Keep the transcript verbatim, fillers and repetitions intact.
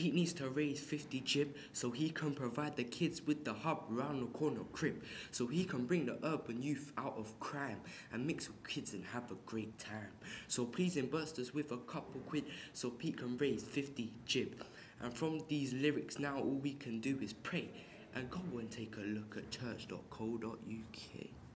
Pete needs to raise fifty jib so he can provide the kids with the hub round the corner crib, so he can bring the urban youth out of crime and mix with kids and have a great time. So please imburst us with a couple quid so Pete can raise fifty jib. And from these lyrics now all we can do is pray and go and take a look at church dot co dot U K.